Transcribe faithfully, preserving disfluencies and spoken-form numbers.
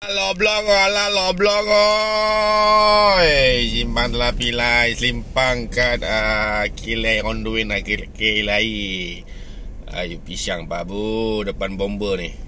Lo blong ala lo blong oi simpan telah pilai selimpang kat uh, kilai ronduin uh, kilai ayu pisang babu depan bomba ni.